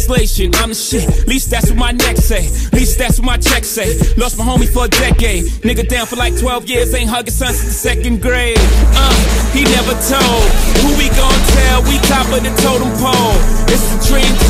legislation, I'm the shit. Least that's what my neck say. Least that's what my check say. Lost my homie for a decade. Nigga down for like 12 years, ain't hugging son since the second grade. He never told. Who we gon' tell? We top of the totem pole. It's the dream